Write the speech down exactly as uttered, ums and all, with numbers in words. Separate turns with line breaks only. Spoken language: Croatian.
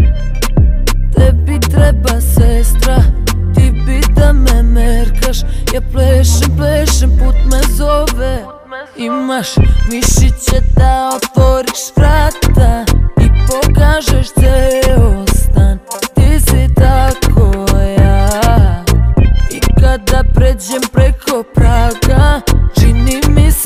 Tebi treba sestra, ti bi da me merkaš. Ja plešem, plešem, put me zove. Imaš mišiće da otvoriš vrata.